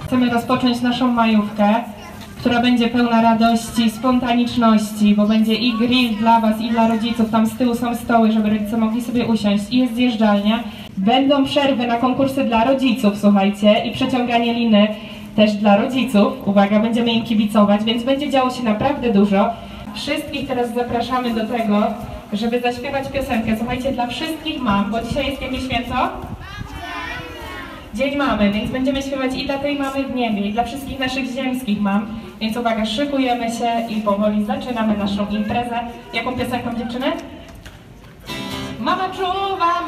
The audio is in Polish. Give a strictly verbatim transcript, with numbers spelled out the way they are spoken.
Chcemy rozpocząć naszą majówkę, która będzie pełna radości, spontaniczności, bo będzie i grill dla Was, i dla rodziców. Tam z tyłu są stoły, żeby rodzice mogli sobie usiąść, i jest zjeżdżalnia. Będą przerwy na konkursy dla rodziców, słuchajcie, i przeciąganie liny też dla rodziców. Uwaga, będziemy im kibicować, więc będzie działo się naprawdę dużo. Wszystkich teraz zapraszamy do tego, żeby zaśpiewać piosenkę. Słuchajcie, dla wszystkich mam, bo dzisiaj jest jakie święto? Dzień Mamy, więc będziemy śpiewać i dla tej mamy w niebie, i dla wszystkich naszych ziemskich mam. Więc uwaga, szykujemy się i powoli zaczynamy naszą imprezę. Jaką piosenką, dziewczyny? Mama czuwa!